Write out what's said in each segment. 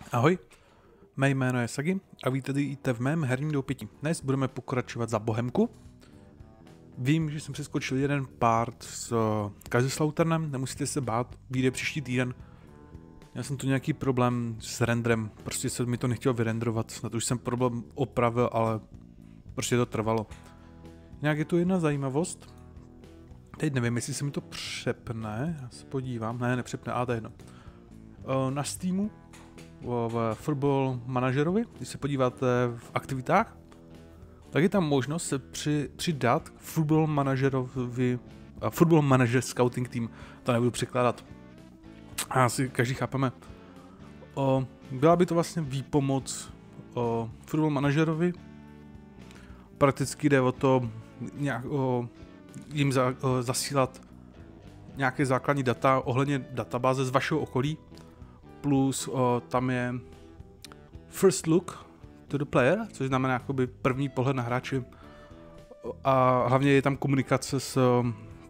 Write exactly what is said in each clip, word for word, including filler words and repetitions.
Ahoj, mé jméno je Sagi a vítejte v mém herním doupětí. Dnes budeme pokračovat za Bohemku. Vím, že jsem přeskočil jeden part s Kaiserslauternem, nemusíte se bát, vyjde příští týden. Já jsem tu nějaký problém s renderem, prostě se mi to nechtělo vyrenderovat, na to už jsem problém opravil, ale prostě to trvalo. Nějak je tu jedna zajímavost, teď nevím, jestli se mi to přepne, já se podívám, ne, nepřepne, a to je jedno. Na Steamu, v Football Managerovi, když se podíváte v aktivitách, tak je tam možnost se při, přidat k Football Managerovi, uh, Football Manager Scouting Team, to nebudu překládat, a asi každý chápeme. O, byla by to vlastně výpomoc o Football Managerovi, prakticky jde o to nějak, o, jim za, o, zasílat nějaké základní data ohledně databáze z vašeho okolí, plus o, tam je first look to the player, což znamená jakoby první pohled na hráče, a hlavně je tam komunikace s o,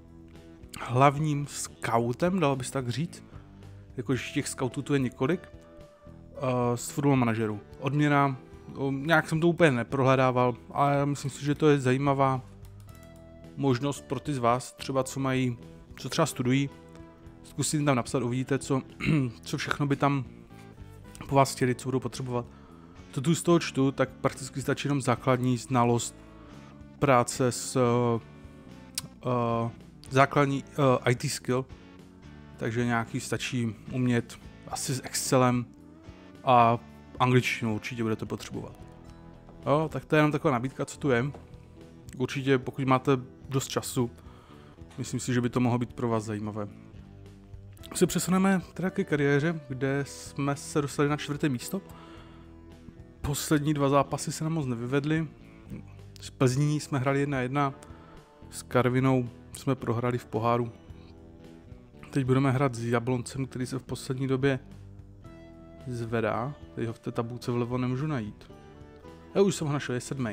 hlavním scoutem, dalo by se tak říct, jakože těch scoutů tu je několik, o, z Football Manageru. Odměna, o, nějak jsem to úplně neprohledával, ale myslím si, že to je zajímavá možnost pro ty z vás, třeba co mají, co třeba studují. Zkusím tam napsat, uvidíte, co, co všechno by tam po vás chtěli, co budou potřebovat. To tu z toho čtu, tak prakticky stačí jenom základní znalost práce s uh, uh, základní uh, í té skill, takže nějaký stačí umět asi s Excelem a angličtinu určitě budete potřebovat. Jo, tak to je jenom taková nabídka, co tu je. Určitě, pokud máte dost času, myslím si, že by to mohlo být pro vás zajímavé. Se přesuneme teda ke kariéře, kde jsme se dostali na čtvrté místo. Poslední dva zápasy se nám moc nevyvedly. S Plzní jsme hráli jedna jedna, s Karvinou jsme prohráli v poháru. Teď budeme hrát s Jabloncem, který se v poslední době zvedá. Teď ho v té tabulce vlevo nemůžu najít. Já už jsem ho našel, je sedmý.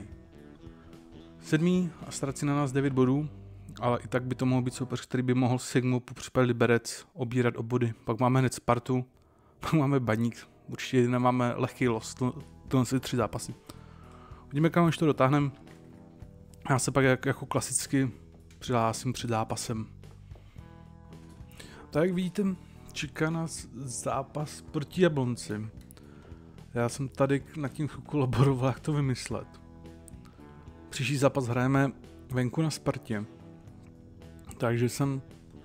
Sedmý a ztrácí na nás devět bodů. Ale i tak by to mohl být soupeř, který by mohl Sigmu, popřípadě Liberec, obírat o body. Pak máme hned Spartu, pak máme Baník. Určitě nemáme lehký los, tohle jsou tři zápasy. Uvidíme, kam už to dotáhneme. Já se pak jak, jako klasicky přihlásím před zápasem. Tak jak vidíte, čeká nás zápas proti Jablonci. Já jsem tady nad tím chvilku laboroval, jak to vymyslet. Příští zápas hrajeme venku na Spartě. Takže jsem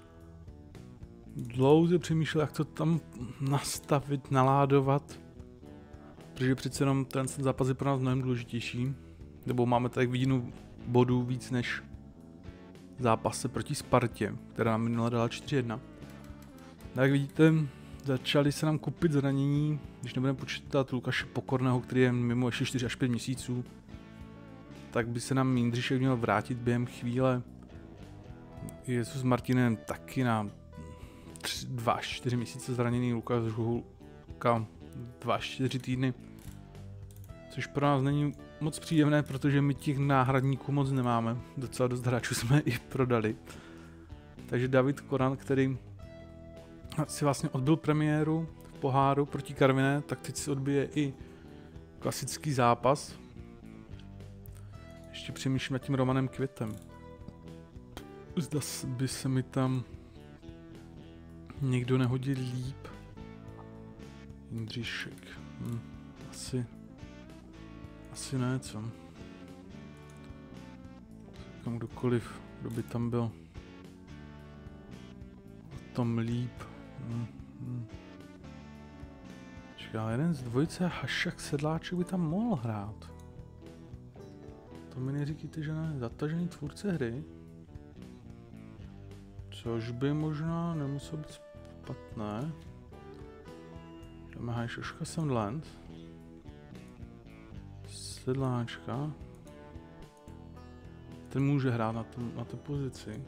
dlouze přemýšlel, jak to tam nastavit, naládovat, protože přece jenom ten zápas je pro nás mnohem důležitější, nebo máme tady vidinu bodů víc než zápasy proti Spartě, která nám minule dala čtyři jedna. Tak jak vidíte, začali se nám kupit zranění, když nebudeme počítat Lukáše Pokorného, který je mimo ještě čtyři až pět měsíců, tak by se nám Jindřišek měl vrátit během chvíle. Jezus s Martinem taky na dva až čtyři měsíce zraněný, Lukáš Žuhulka dva až čtyři týdny. Což pro nás není moc příjemné, protože my těch náhradníků moc nemáme. Docela dost hráčů jsme i prodali. Takže David Koran, který si vlastně odbyl premiéru v poháru proti Karviné, tak teď si odbije i klasický zápas. Ještě přemýšlím nad tím Romanem Květem. Zda by se mi tam někdo nehodil líp. Jindříšek. Hm, asi... Asi ne, co? Kam kdokoliv, kdo by tam byl o tom líp. Hm, hm. Čeká, jeden z dvojice Hašek Sedláček by tam mohl hrát. To mi neříkejte, že ne. Zatažený tvůrce hry. Což by možná nemuselo být špatné. Dáme Hajšoška Sandland. Sedláčka. Ten může hrát na, tom, na té pozici.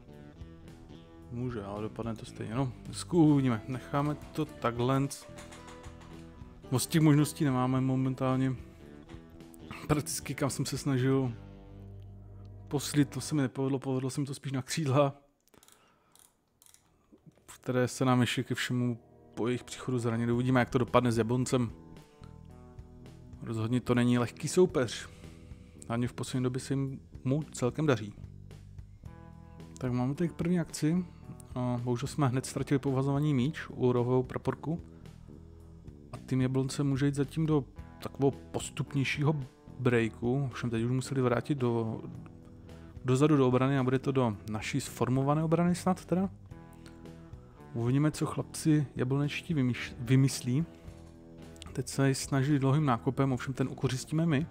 Může, ale dopadne to stejně. No, uvidíme. Necháme to takhle. Moc těch možností nemáme momentálně. Prakticky kam jsem se snažil poslit, to se mi nepovedlo, povedlo se mi to spíš na křídla, které se nám ještě ke všemu po jejich příchodu zranili. Uvidíme, jak to dopadne s Jabloncem. Rozhodně to není lehký soupeř. Hlavně v poslední době se jim mu celkem daří. Tak máme tady první akci. Bohužel jsme hned ztratili povazovaný míč u rohovou praporku. A tým Jablonce může jít zatím do takového postupnějšího breaku. Všem teď už museli vrátit do, dozadu do obrany a bude to do naší sformované obrany snad teda. Uvidíme, co chlapci jablonečtí vymyslí. Teď se snaží dlouhým nákopem, ovšem ten ukořistíme my.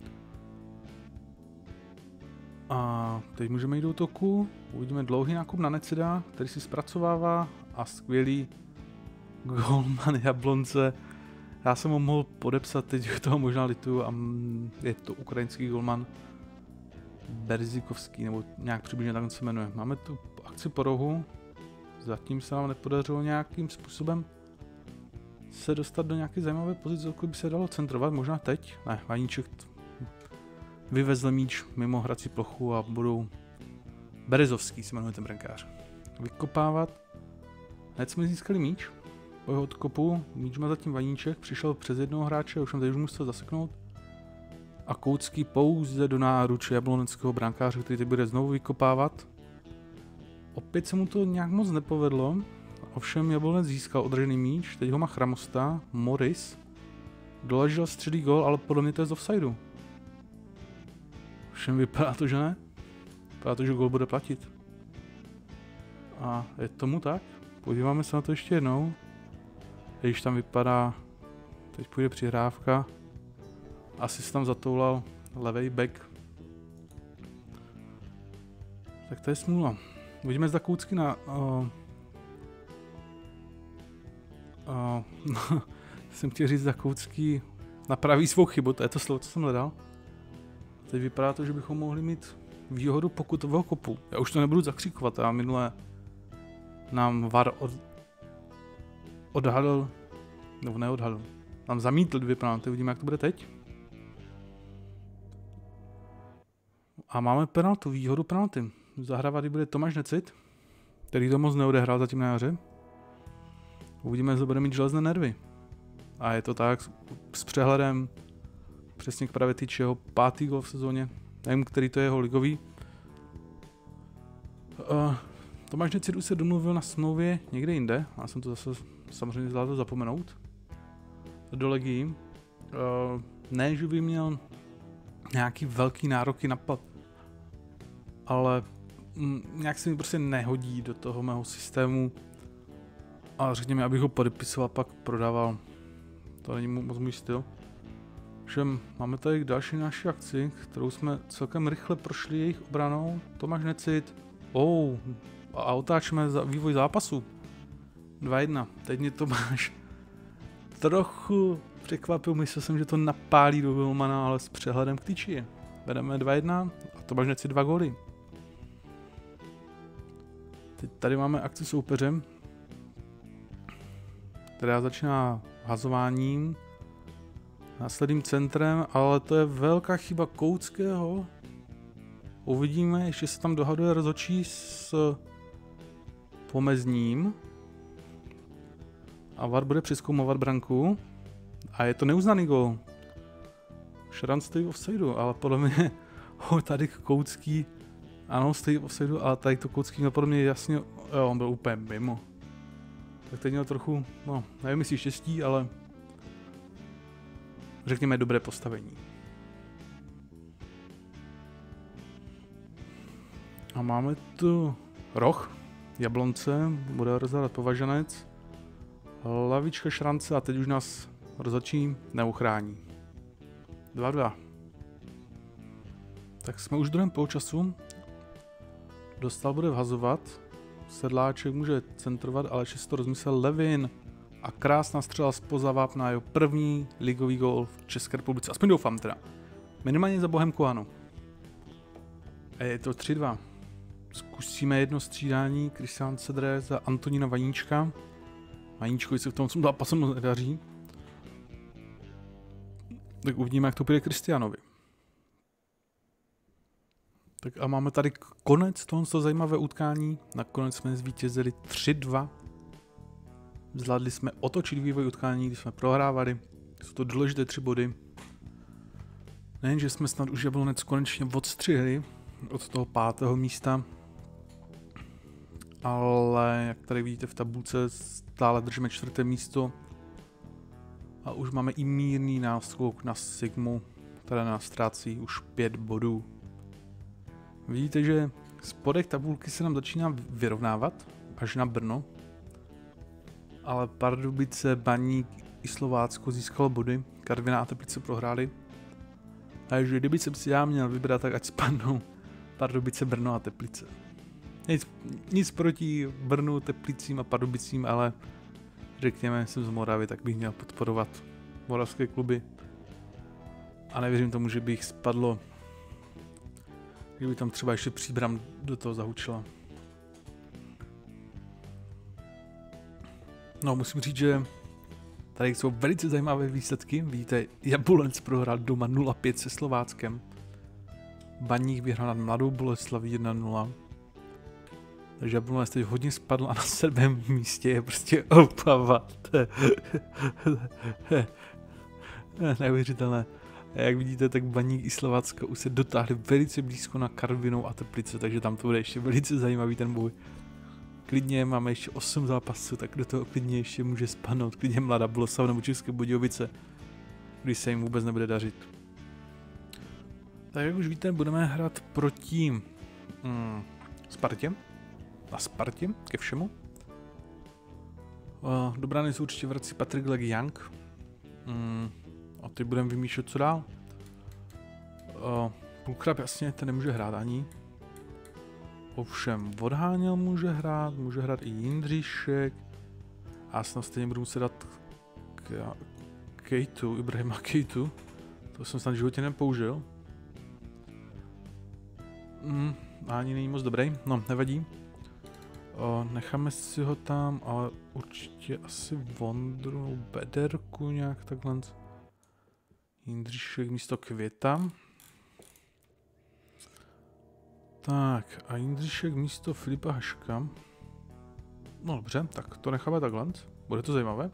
A teď můžeme jít do útoku. Uvidíme dlouhý nákup na Necida, který si zpracovává a skvělý golman Jablonce. Já jsem ho mohl podepsat, teď toho možná lituju a je to ukrajinský golman Berzikovský, nebo nějak přibližně tak se jmenuje. Máme tu akci po rohu. Zatím se nám nepodařilo nějakým způsobem se dostat do nějaké zajímavé pozice, pokud by se dalo centrovat, možná teď. Ne, Vaníček vyvezl míč mimo hrací plochu a budou Berezovský se jmenuje ten brankář. Vykopávat. Hned jsme získali míč. Po jeho odkopu míč má zatím Vaníček, přišel přes jednoho hráče, už jsem teď už musel zaseknout. A Koucký pouze do náruče jabloneckého brankáře, který teď bude znovu vykopávat. Opět se mu to nějak moc nepovedlo, ovšem Jablonec získal održený míč, teď ho má Chramosta, Morris. Doležel středí gól, ale podle mě to je z offsideu. Všem vypadá to, že ne? Vypadá to, že gól bude platit. A je tomu tak? Podíváme se na to ještě jednou. Když tam vypadá, teď půjde přihrávka. Asi se tam zatoulal levej back. Tak to je smůla. Uvidíme, zda Koucký na... Uh, uh, jsem chtěl říct, zda Koucký napraví svou chybu, to je to slovo, co jsem hledal. Teď vypadá to, že bychom mohli mít výhodu pokutového kopu. Já už to nebudu zakřikovat, já minule nám V A R od, odhalil, nebo neodhalil, nám zamítl dvě penalty, uvidíme, jak to bude teď. A máme penaltu, výhodu penalty. Zahrávat bude Tomáš Necid, který to moc neodehrál zatím na jaře. Uvidíme, zda bude mít železné nervy. A je to tak s přehledem přesně k právě týče jeho pátý gol v sezóně. Nevím, který to je jeho ligový. Uh, Tomáš Necid už se domluvil na smlouvě někde jinde. Já jsem to zase samozřejmě zvládl zapomenout. Do Legii. Uh, ne, že by měl nějaký velký nároky na plat. Ale mm, nějak se mi prostě nehodí do toho mého systému. A řekněme, abych ho podepisoval, pak prodával. To není moc můj styl. Všem máme tady další naši akci, kterou jsme celkem rychle prošli jejich obranou. Tomáš Necid. Oh, a otáčíme za vývoj zápasu. dva jedna. Teď mě Tomáš trochu překvapil, myslel jsem, že to napálí do golmana, ale s přehledem k tyči. Vedeme dva jedna a Tomáš Necid dva góly. Teď tady máme akci soupeřem, která začíná hazováním, následným centrem, ale to je velká chyba Kouckého. Uvidíme, ještě se tam dohaduje rozhodčí s Pomezním. A V A R bude přezkoumovat branku. A je to neuznaný gól. Šran stojí v offsideu, ale podle mě ho tady Koucký, ano, stojí v offsideu, ale tady to Koucký měl podle mě jasně, jo, on byl úplně mimo. Tak teď měl trochu, no, nevím jestli štěstí, ale řekněme dobré postavení. A máme tu roh, Jablonce, bude rozhádat Považanec, lavička Šrance a teď už nás rozhodčí neuchrání. dva dva. Tak jsme už v druhém poločasu. Dostal bude vhazovat. Sedláček může centrovat, ale ještě to rozmyslel Levin. A krásná střela zpoza vápna, jeho první ligový gól v České republice. Aspoň doufám teda. Minimálně za Bohemku ano. A je to tři dva. Zkusíme jedno střídání. Christian Cedré za Antonína Vaníčka. Vaníčkovi se v tom zápasu nedaří. Tak uvidíme, jak to půjde Kristianovi. Tak a máme tady konec tohoto zajímavé utkání. Nakonec jsme zvítězili tři dva. Zvládli jsme otočit vývoj utkání, když jsme prohrávali. Jsou to důležité tři body. Nejenže jsme snad už Jablonec konečně odstřihli od toho pátého místa, ale jak tady vidíte v tabulce, stále držíme čtvrté místo a už máme i mírný náskok na Sigmu, která nás ztrácí už pět bodů. Vidíte, že spodek tabulky se nám začíná vyrovnávat až na Brno, ale Pardubice, Baník i Slovácko získalo body, Karviná a Teplice prohráli. Takže kdyby jsem si já měl vybrat, tak ať spadnou Pardubice, Brno a Teplice. Nic, nic proti Brnu, Teplicím a Pardubicím, ale řekněme, jsem z Moravy, tak bych měl podporovat moravské kluby. A nevěřím tomu, že by jich spadlo, kdyby tam třeba ještě Příbram do toho zahučila. No, musím říct, že tady jsou velice zajímavé výsledky. Vidíte, Jablonec prohrál doma nula pět se Slováckem. Baník vyhrál nad Mladou Boleslaví jedna nula. Takže Jablonec teď hodně spadl a na sedmém místě je prostě Opava. Neuvěřitelné. A jak vidíte, tak Baník i Slovácko už se dotáhli velice blízko na Karvinou a Teplice, takže tam to bude ještě velice zajímavý ten boj. Klidně máme ještě osm zápasů, tak do toho klidně ještě může spadnout. Klidně Mladá Boleslav nebo České Budějovice, když se jim vůbec nebude dařit. Tak jak už víte, budeme hrát proti mm, Spartě. A Spartě ke všemu. Uh, do brány se určitě vrací Patrik Legiang. Mm, a teď budeme vymýšlet, co dál. Uh, Pulkrab jasně, ten nemůže hrát ani. Ovšem, Odháněl může hrát, může hrát i Jindříšek. A já snad stejně budu muset dát k Kejtu, Ibrahima Kejtu. To jsem snad v životě nepoužil. Mm, ani není moc dobrý, no nevadí. O, necháme si ho tam, ale určitě asi Vondru, Bederku nějak takhle. Jindříšek místo Květa. Tak a Jindříšek místo Filipa Haška. No dobře, tak to necháme takhle, bude to zajímavé.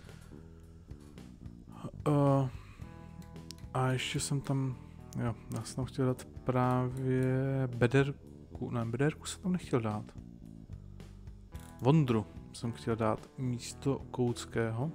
Uh, a ještě jsem tam, jo, já jsem tam chtěl dát právě Bederku, ne, Bederku jsem tam nechtěl dát. Vondru jsem chtěl dát místo Kouckého.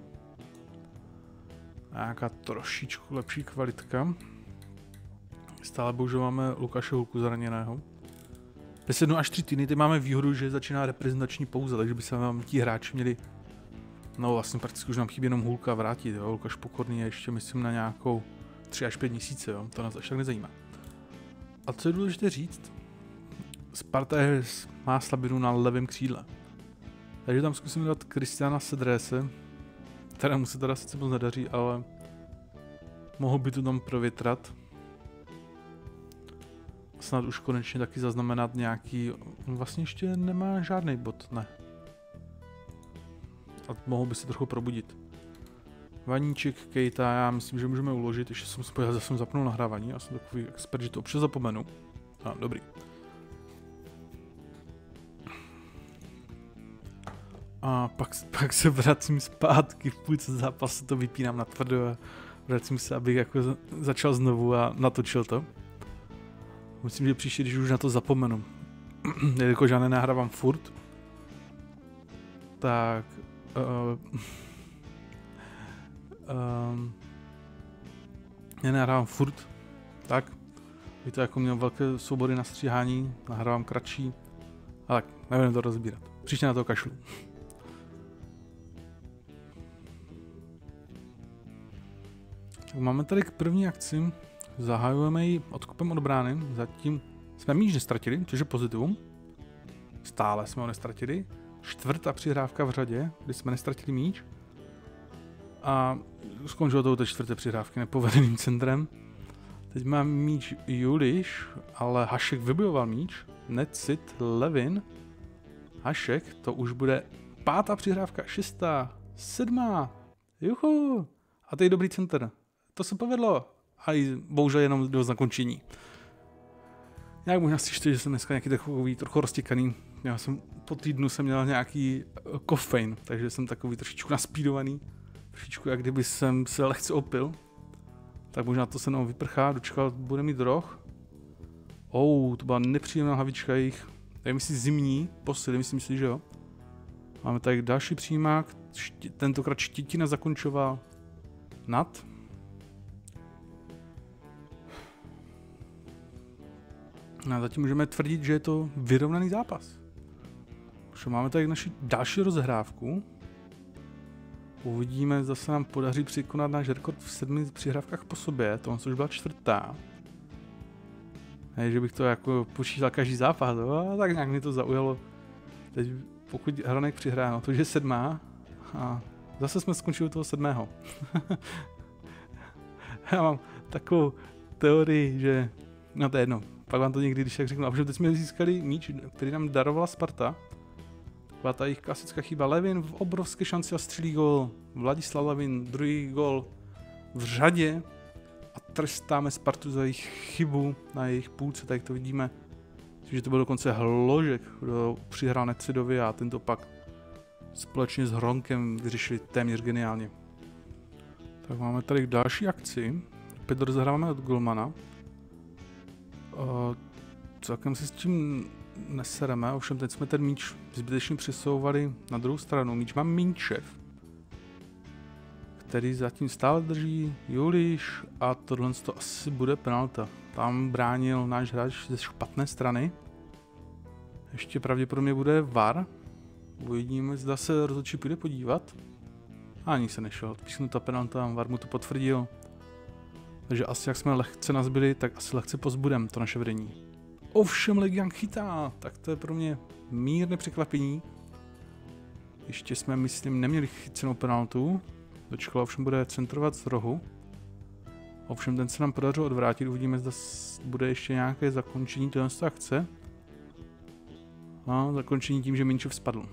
Nějaká trošičku lepší kvalitka. Stále bohužel máme Lukáše Hulku zraněného. Bez jednu až tři týdny, teď máme výhodu, že začíná reprezentační pauza, takže by se nám ti hráči měli, no vlastně prakticky už nám chybí jenom Hulka vrátit, jo. Lukáš Pokorný je ještě myslím na nějakou tři až pět měsíce, jo. To nás až tak nezajímá. A co je důležité říct, Sparta je, má slabinu na levém křídle. Takže tam zkusím dát Kristiana Sedrese, kterému se teda sice moc nedaří, ale mohl by to tam provětrat. Snad už konečně taky zaznamenat nějaký, on vlastně ještě nemá žádný bod, ne. A mohl by se trochu probudit. Vaníček, Kejta, já myslím, že můžeme uložit, ještě jsem se pojel, jsem zapnul nahrávání, já jsem takový expert, že to občas zapomenu. A, dobrý. A pak, pak se vracím zpátky, v půlce zápasu to vypínám na tvrdo a vracím se, abych jako začal znovu a natočil to. Myslím, že příště, když už na to zapomenu, jelikož já nenahrávám furt, tak uh, um, nenahrávám furt, tak víte, jako měl velké soubory na stříhání, nahrávám kratší, ale tak, nevím to rozbírat, příště na to kašlu. Tak máme tady k první akci. Zahajujeme ji odkupem od brány, zatím jsme míč nestratili, což je pozitivum. Stále jsme ho nestratili. Čtvrtá přihrávka v řadě, kdy jsme nestratili míč. A skončilo to u té čtvrté přihrávky nepovedeným centrem. Teď má míč Juliš, ale Hašek vybojoval míč. Necit, Levin, Hašek, to už bude pátá přihrávka, šestá, sedmá. Juhu. A teď dobrý center. To se povedlo. A bohužel jenom do zakončení. Jak možná si čte, že jsem dneska nějaký takový trochu roztěkaný. Já jsem po týdnu jsem měl nějaký kofein, takže jsem takový trošičku naspídovaný. Trošičku, jak kdyby jsem se lehce opil. Tak možná to se nám vyprchá, dočkal, bude mít roh. Oh, to byla nepříjemná hlavička jejich. Nevím, jestli zimní posily, myslím si, že jo. Máme tady další přímák, ští, tentokrát Štětina zakončoval nad. A zatím můžeme tvrdit, že je to vyrovnaný zápas. Už máme tady naši další rozhrávku. Uvidíme, zda se nám podaří překonat náš rekord v sedmi přihrávkách po sobě, to už byla čtvrtá. Ne, že bych to jako počítal každý zápas, no, tak nějak mě to zaujalo. Teď pokud Hronek přihrá, no to už je sedmá a zase jsme skončili toho sedmého. Já mám takovou teorii, že, no to je jedno, pak vám to někdy, když tak řeknu, a protože teď jsme získali míč, který nám darovala Sparta. Taková ta jejich klasická chyba. Levin v obrovské šanci a střílí gól. Vladislav Levin, druhý gól v řadě a trestáme Spartu za jejich chybu na jejich půlce, tak to vidíme. Myslím, že to byl dokonce Hložek, kdo přihrál Necidovi a tento pak společně s Hronkem vyřešili téměř geniálně. Tak máme tady další akci. Opět rozehráváme od golmana. Uh, celkem si s tím nesereme, ovšem teď jsme ten míč zbytečně přesouvali na druhou stranu. Míč má Minčev, který zatím stále drží Juliš a tohle to asi bude penalta. Tam bránil náš hráč ze špatné strany. Ještě pravděpodobně bude V A R. Uvidíme, zda se rozhodčí půjde podívat. Ani se nešel, písknutá penalta, V A R mu to potvrdil. Takže asi jak jsme lehce nazbyli, tak asi lehce pozbudem to naše vedení. Ovšem Legian chytá, tak to je pro mě mírné překvapení. Ještě jsme, myslím, neměli chycenou penaltu. Dočkala ovšem bude centrovat z rohu. Ovšem ten se nám podařilo odvrátit, uvidíme, zda bude ještě nějaké zakončení téhle akce. A zakončení tím, že Minčev spadl.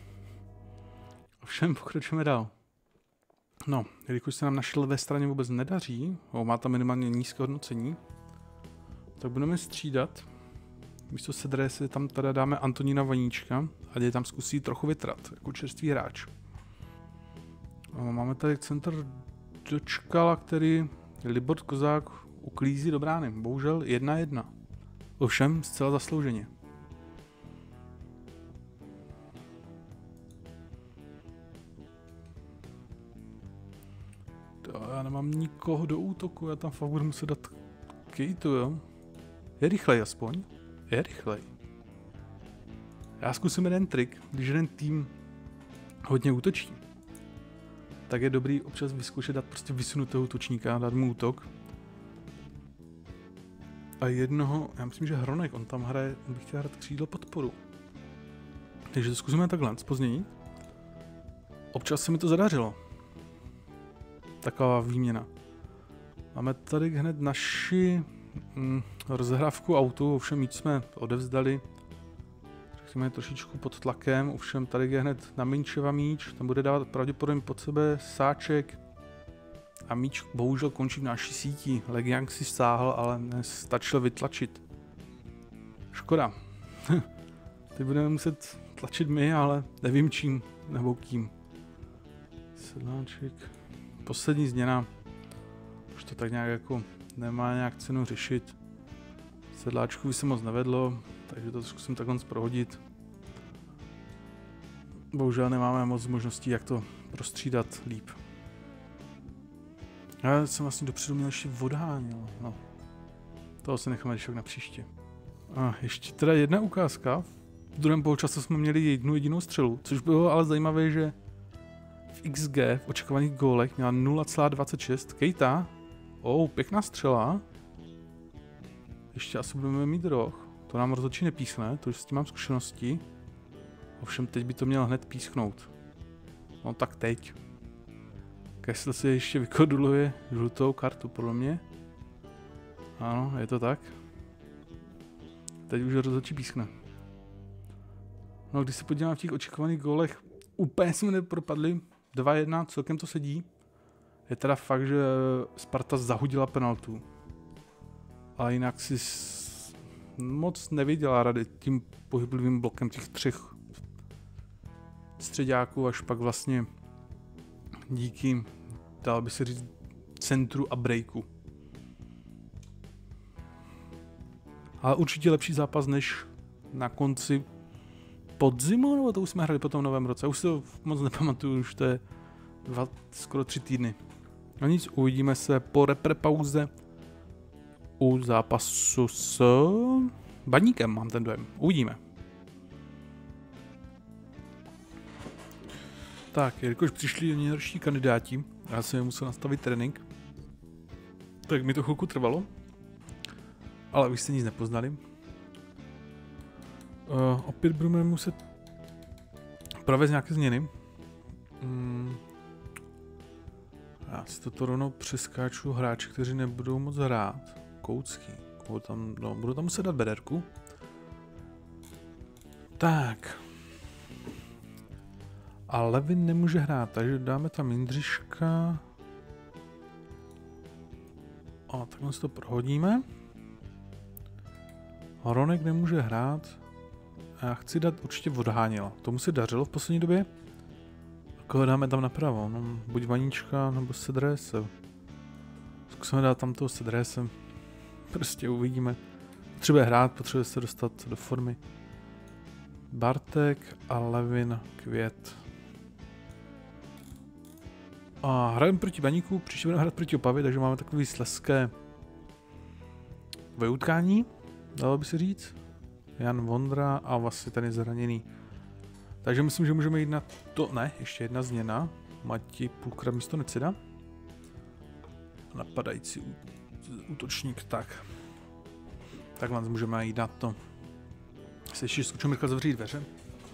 Ovšem pokračujeme dál. No, jelikož se nám na levé straně vůbec nedaří, o, má tam minimálně nízké hodnocení, tak budeme střídat. Místo Sedre si tam teda dáme Antonína Vaníčka a je tam zkusí trochu vytrat, jako čerstvý hráč. A máme tady centr Dočkala, který Libor Kozák uklízí do brány. Bohužel jedna jedna. Ovšem zcela zaslouženě. To já nemám nikoho do útoku, já tam fakt budu muset dát Kejtu, jo. Je rychlej aspoň. Je rychlej. Já zkusím jeden trik, když jeden tým hodně útočí, tak je dobrý občas vyzkoušet dát prostě vysunutého útočníka, dát mu útok. A jednoho, já myslím, že Hronek, on tam hraje, on bych chtěl hrát křídlo podporu. Takže to zkusíme takhle, zpoznění. Občas se mi to zadařilo. Taková výměna. Máme tady hned naši mm, rozhrávku autu, ovšem míč jsme odevzdali. Řekněme trošičku pod tlakem, ovšem tady je hned na Minčeva míč, tam bude dávat pravděpodobně pod sebe Sáček. A míč bohužel končí v naší síti. Legian si stáhl, ale nestačil vytlačit. Škoda. Teď budeme muset tlačit my, ale nevím čím nebo kým. Sedláček. Poslední změna. Už to tak nějak jako nemá nějak cenu řešit. Sedláčku by se moc nevedlo, takže to zkusím takhle prohodit. Bohužel nemáme moc možností, jak to prostřídat líp. Já jsem vlastně dopředu měl ještě odháněl, no. Toho se necháme ještě na příště. A ještě teda jedna ukázka. V druhém poločasu jsme měli jednu jedinou střelu, což bylo ale zajímavé, že v X G, v očekovaných gólech, měla nula celá dvacet šest. Kejta. Oh, pěkná střela. Ještě asi budeme mít roh. To nám rozhodčí nepískne, to už s tím mám zkušenosti. Ovšem teď by to měl hned písknout. No tak teď. Kessel si ještě vykoduluje žlutou kartu, podle mě. Ano, je to tak. Teď už rozhodčí pískne. No, když se podívám v těch očekovaných gólech, úplně jsme nepropadli. dva jedna, celkem to sedí. Je teda fakt, že Sparta zahudila penaltu. Ale jinak si moc nevěděla rady tím pohyblivým blokem těch třech středáků, až pak vlastně díky, dalo by se říct, centru a breaku. Ale určitě lepší zápas než na konci podzimu, nebo to už jsme hráli po tom novém roce. Já už si to moc nepamatuju, už to je dva, skoro tři týdny. No nic, uvidíme se po repre pauze u zápasu s Baníkem, mám ten dojem. Uvidíme. Tak, jelikož přišli nejhorší kandidáti, já jsem je musel nastavit trénink, tak mi to chvilku trvalo, ale vy jste nic nepoznali. Uh, opět budeme muset provést nějaké změny. Mm. Já si toto rovnou přeskáču hráči, kteří nebudou moc hrát. Koucký. Budu tam, no, budu tam muset dát bederku. Tak. A Levin nemůže hrát, takže dáme tam Jindřiška. A takhle si to prohodíme. Hronek nemůže hrát. A já chci dát určitě Odháněla. Tomu se dařilo v poslední době. A koho dáme tam napravo? No, buď Vaníčka, nebo Sedrese. Zkusíme dát tam toho Sedrese. Prostě uvidíme. Potřebuje hrát, potřebuje se dostat do formy. Bartek a Levin, Květ. A hrajeme proti Baníku, příště budeme hrát proti Opavě, takže máme takový slezské utkání, dalo by se říct. Jan Vondra a vlastně ten je zraněný. Takže myslím, že můžeme jít na to, ne, ještě jedna změna. Mati Půlkra místo Necida. Napadající útočník, tak. Takhle můžeme jít na to. Se ještě zkučím rychle zavřít dveře.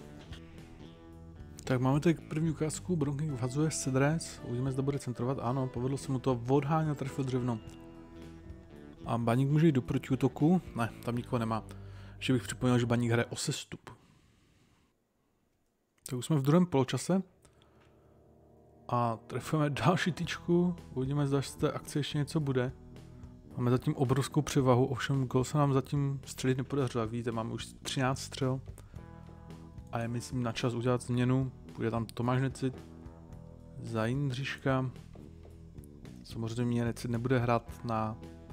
Tak máme tady první ukázku, Bronking vhazuje Sedres, uvidíme, zda bude centrovat, ano, povedlo se mu to, Odháněl, trefil dřevno. A Baník může jít do protiútoku, ne, tam nikoho nemá. Ještě bych připomněl, že Baník hraje o sestup. Tak už jsme v druhém poločase. A trefujeme další tyčku, uvidíme, zda z té akce ještě něco bude. Máme zatím obrovskou převahu, ovšem gol se nám zatím střelit nepodařilo, jak vidíte, máme už třináct střel. A je myslím na čas udělat změnu, půjde tam Tomáš Necid za Jindřiška. Samozřejmě Necid nebude hrát na,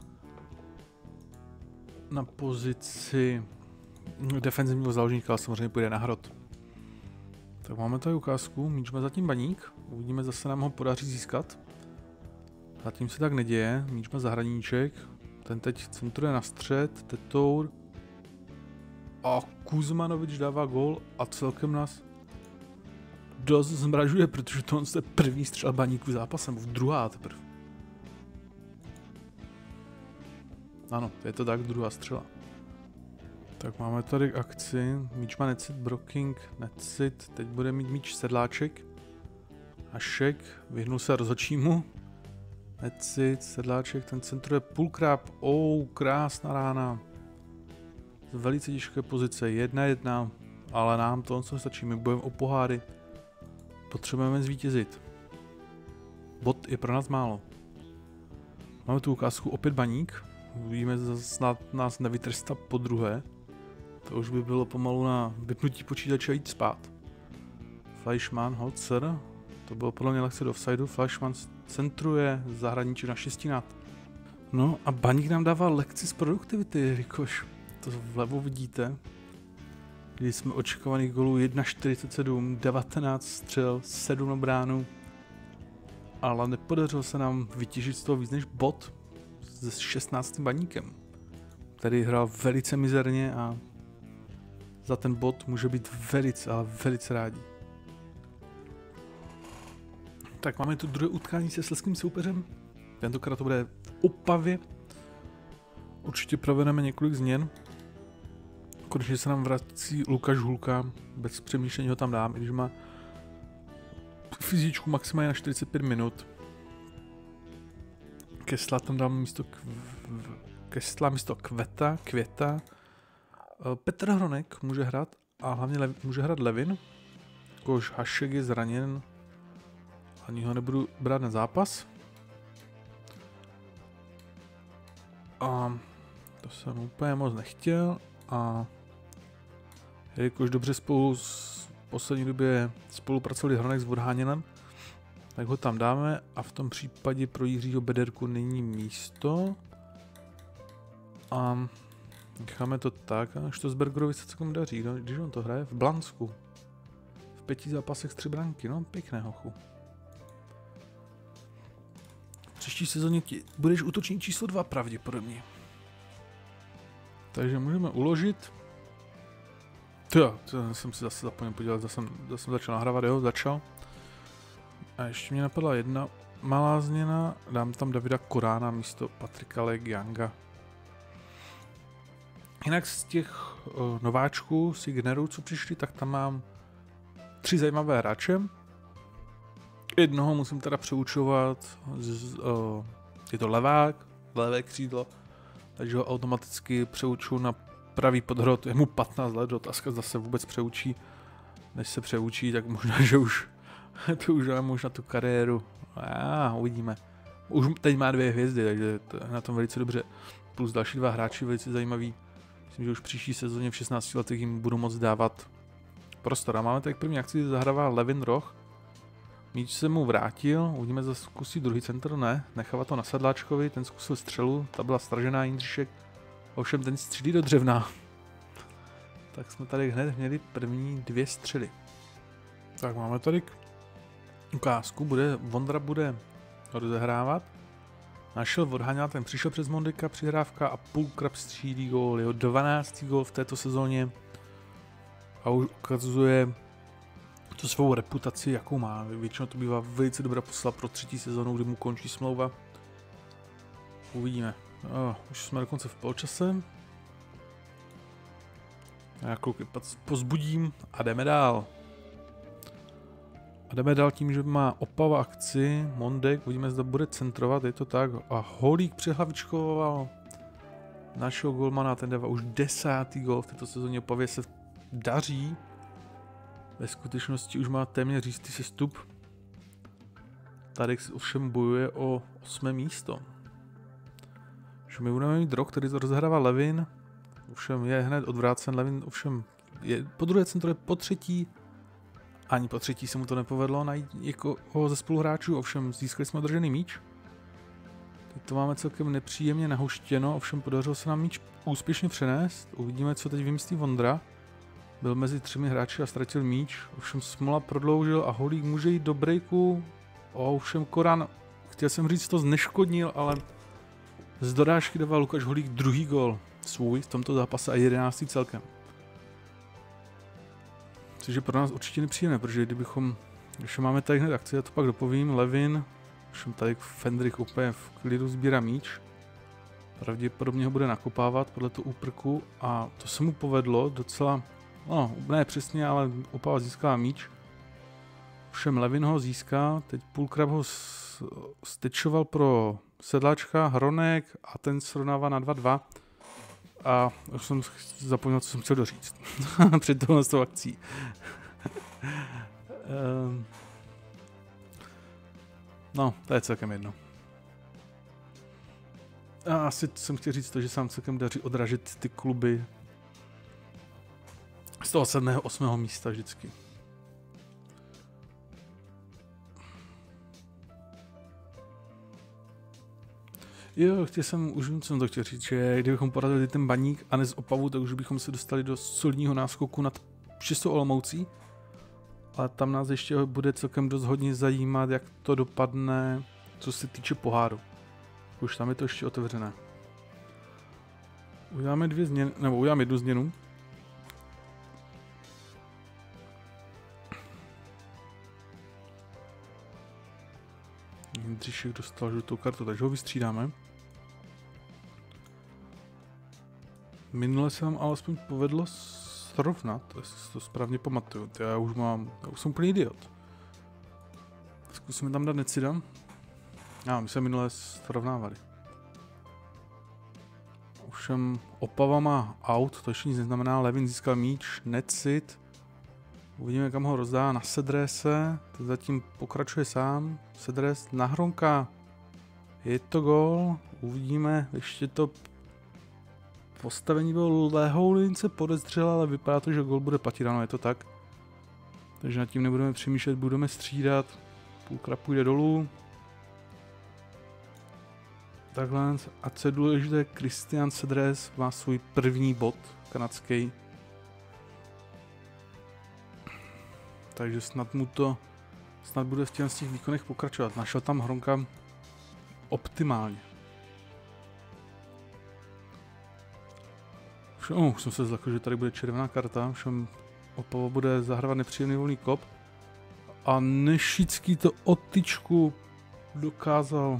na pozici defenzivního záložníka, ale samozřejmě půjde na Hrot. Tak máme tady ukázku, míč má zatím Baník, uvidíme, zase nám ho podaří získat. Zatím se tak neděje, míč má Zahradníček, ten teď centruje na střed, Tetour. A Kuzmanovič dává gól a celkem nás dost zmražuje, protože to je první střel Baníku zápasem, v druhá teprve. Ano, je to tak, druhá střela. Tak máme tady akci, míč má Necid, Broking, Necid, teď bude mít míč Sedláček. Hašek, vyhnul se rozhodčímu. Necid, Sedláček, ten centruje Půlkráp, oh, krásná rána. Z velice těžké pozice, jedna jedna, ale nám to co stačí, my bojujeme o poháry. Potřebujeme zvítězit. Bod je pro nás málo. Máme tu ukázku opět Baník. Uvidíme, snad nás nevytrstá po druhé. To už by bylo pomalu na vypnutí počítače a jít spát. Fleischmann, Holzer. To bylo podle mě lehce do offsideu. Fleischmann centruje Zahradníček na šestinát. No a Baník nám dává lekci z produktivity, jelikož to vlevo vidíte, kdy jsme očekovaných golů jedna čtyřicet sedm, devatenáct střel, sedm na bránu, ale nepodařilo se nám vytěžit z toho víc než bod se šestnáctým Baníkem, který hrál velice mizerně a za ten bod může být velice, ale velice rádi. Tak máme tu druhé utkání se slezským soupeřem, tentokrát to bude v Opavě. Určitě provedeme několik změn. Konečně se nám vrací Lukáš Hulka, bez přemýšlení ho tam dám, i když má fyzičku maximálně na čtyřicet pět minut. Kesla tam dám místo kv... Kesla místo Kveta, Květa. Petr Hronek může hrát a hlavně Lev... může hrát Levin. Jakož Hašek je zraněn, ani ho nebudu brát na zápas. A To jsem úplně moc nechtěl a jelikož dobře spolu s poslední době spolupracovali Hronek s Vodháněnem, tak ho tam dáme a v tom případě pro Jiřího Bederku není místo. A necháme to tak, a Štosbergerovi se celkem daří, no, když on to hraje v Blansku. V pěti zápasech tři branky, no pěkné hochu. V příští sezóně ti budeš útočník číslo dva pravděpodobně. Takže můžeme uložit. Jo, to jsem si zase zapomněl podívat, zase jsem, zase jsem začal nahrávat, jo, začal. A ještě mě napadla jedna malá změna, dám tam Davida Korána místo Patrika Legianga. Jinak z těch uh, nováčků, z těch generů, co přišli, tak tam mám tři zajímavé hráče. Jednoho musím teda přeučovat, z, uh, je to levák, levé křídlo, takže ho automaticky přeuču na pravý podhrot, je mu patnáct let, otázka zase vůbec přeučí. Než se přeučí, tak možná, že už to už mám možná tu kariéru. A uvidíme. Už teď má dvě hvězdy, takže to je na tom velice dobře. Plus další dva hráči velice zajímaví. Myslím, že už příští sezóně v šestnácti letech jim budu moc dávat prostor. A máme tady první akci, zahrává Levin Roch. Míč se mu vrátil, uvidíme, zase zkusí druhý centr, ne, nechává to na Sedláčkovi, ten zkusil střelu, ta byla stražená, Jindřišek, ovšem ten střílí do dřevna. Tak jsme tady hned měli první dvě střely. Tak máme tady ukázku, bude, Vondra bude rozehrávat. Našel Vodháňa, ten přišel přes Mondeka, přihrávka a Pulkrab střílí gól, jeho dvanáctý gól v této sezóně. A už ukazuje tu svou reputaci, jakou má. Většinou to bývá velice dobrá posila pro třetí sezónu, kdy mu končí smlouva. Uvidíme. Oh, už jsme dokonce v poločase. Já kluky pozbudím a jdeme dál. A jdeme dál tím, že má Opava akci, Mondek, uvidíme, zda bude centrovat, je to tak. A Holík přehlavičkoval našeho golmana, ten dává už desátý gol v této sezóně. Opavě se daří. Ve skutečnosti už má téměř jistý sestup. Tady ovšem bojuje o osmé místo. Že my budeme mít Roch, který to rozehrává Levin. Ovšem je hned odvrácen. Levin ovšem je po druhé centru, je po třetí. Ani po třetí se mu to nepovedlo najít někoho ze spoluhráčů, ovšem získali jsme održený míč. Teď to máme celkem nepříjemně nahuštěno, ovšem podařilo se nám míč úspěšně přenést. Uvidíme, co teď vymyslí Vondra. Byl mezi třemi hráči a ztratil míč, ovšem Smola prodloužil a Holík může jít do breaku. Ovšem Korán, chtěl jsem říct, to zneškodnil, ale z dorážky dával Lukáš Holík druhý gól svůj v tomto zápase a jedenáctý celkem. Což je pro nás určitě nepříjemné, protože kdybychom, když máme tady hned akci, já to pak dopovím, Levin, všem tady Fendrich úplně v klidu sbírá míč. Pravděpodobně ho bude nakopávat podle toho úprku a to se mu povedlo docela, no ne přesně, ale Opava získá míč. Všem Levin ho získá, teď Pulkrab ho stečoval pro Sedláčka, Hronek a ten srovnává na dva dva. A už jsem zapomněl, co jsem chtěl doříct před tohle s tou akcí. um, no, to je celkem jedno. A asi jsem chtěl říct to, že se nám celkem daří odražit ty kluby z toho sedmého, osmého místa vždycky. Jo, chtěl jsem, už vím, co jsem to chtěl říct, že kdybychom porazili ten Baník a ne z Opavu, tak už bychom se dostali do solidního náskoku nad Čistou Olomoucí. Ale tam nás ještě bude celkem dost hodně zajímat, jak to dopadne, co se týče poháru. Už tam je to ještě otevřené. Uděláme dvě změny, nebo uděláme jednu změnu. Jindřišek dostal žlutou kartu, takže ho vystřídáme. Minule se nám alespoň povedlo srovnat, jestli to správně pamatuju. Já už mám, já už jsem úplný idiot. Zkusíme tam dát Necida. Já, my jsme minule srovnávali. Ovšem Opava má out, to ještě nic neznamená, Levin získal míč, Necid. Uvidíme, kam ho rozdá na Sedrese, ten zatím pokračuje sám. Sedres na Hronka, je to gól, uvidíme, ještě to Postavení bylo lehoulince podezřelé, ale vypadá to, že gol bude platit, ano, je to tak. Takže nad tím nebudeme přemýšlet, budeme střídat. Půlka půjde dolů. Takhle. A co je důležité, Christian Cedres má svůj první bod kanadský. Takže snad mu to, snad bude v těch, těch výkonech pokračovat. Našel tam Hronka optimálně. Všem, oh, jsem se zlekl, že tady bude červená karta, všem Opava bude zahrávat nepříjemný volný kop. A Nešický to od tyčku dokázal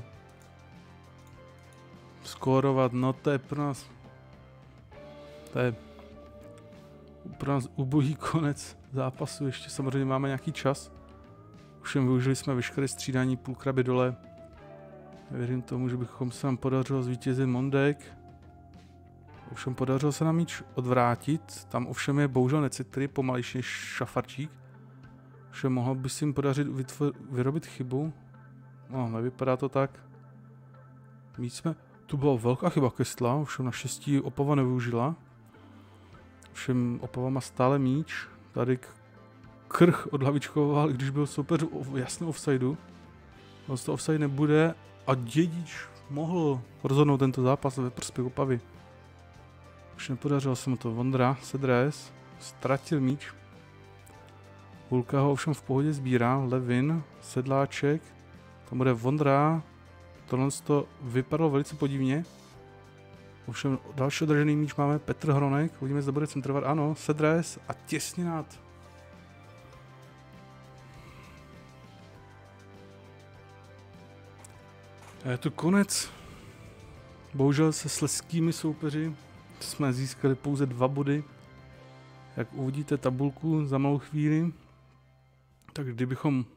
skórovat, no to je pro nás, to je pro nás ubohý konec zápasu, ještě samozřejmě máme nějaký čas. Všem využili jsme veškeré střídání, půl kraby dole. Věřím tomu, že bychom se nám podařilo zvítězit Mondek. Ovšem podařilo se nám míč odvrátit, tam ovšem je bohužel Necit, který je pomalejší než Šafarčík. Ovšem mohlo by si jim podařit vyrobit chybu. No, nevypadá to tak. Míč jsme, tu byla velká chyba Kestla, ovšem naštěstí Opava nevyužila. Ovšem Opava má stále míč, tady Krch odhlavičkoval, když byl soupeř jasně offsideu. No, z toho offside nebude a Dědič mohl rozhodnout tento zápas ve prospěch Opavy. Už nepodařilo se mu to. Vondra, Cedres, ztratil míč. Hulka ho ovšem v pohodě sbírá. Levin, Sedláček, tam bude Vondra. Tohle to vypadalo velice podivně. Ovšem další održený míč máme Petr Hronek. Uvidíme, zda bude centrovat. Ano, Cedres a těsně nad. Je to konec. Bohužel se slezskými soupeři jsme získali pouze dva body. Jak uvidíte tabulku za malou chvíli, tak kdybychom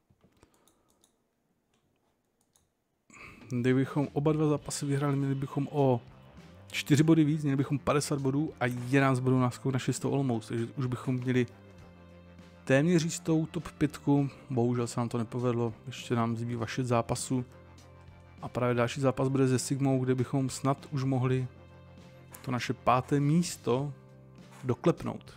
kdybychom oba dva zápasy vyhráli, měli bychom o čtyři body víc, měli bychom padesát bodů a jedenáct bodů náskok na šestou Olomouc, takže už bychom měli téměř jistou top pětku. Bohužel se nám to nepovedlo, ještě nám zbývá šest zápasů a právě další zápas bude se Sigmou, kde bychom snad už mohli to naše páté místo doklepnout.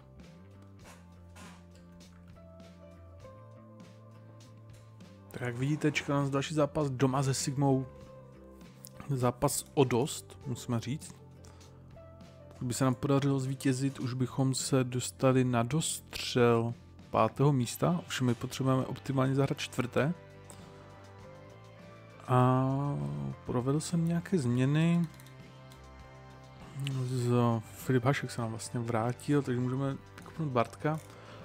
Tak jak vidíte, čeká nás další zápas doma se Sigmou. Zápas o dost, musíme říct. Pokud by se nám podařilo zvítězit, už bychom se dostali na dostřel pátého místa. Ovšem my potřebujeme optimálně zahrát čtvrté. A provedl jsem nějaké změny. Z Filip Hašek se nám vlastně vrátil, takže můžeme kopnout Bartka.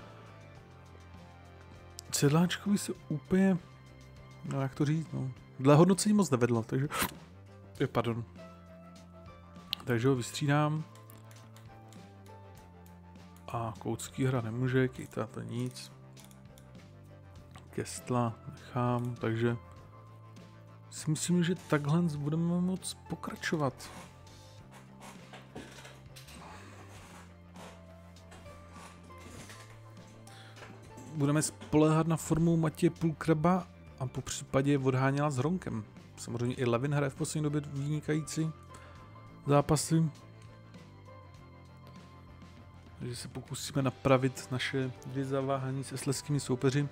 Sedláčkovi se úplně, no jak to říct, no, dle hodnocení moc nevedlo, takže, pardon. Takže ho vystřídám. A Koucký hra nemůže, Kejta to nic. Kestla nechám, takže si myslím, že takhle budeme moct pokračovat. Budeme spoléhat na formu Matěje Půlkraba a po případě odháněla s Hronkem. Samozřejmě i Levin hraje v poslední době vynikající zápasy. Takže se pokusíme napravit naše dvě zaváhání se slezskými soupeři.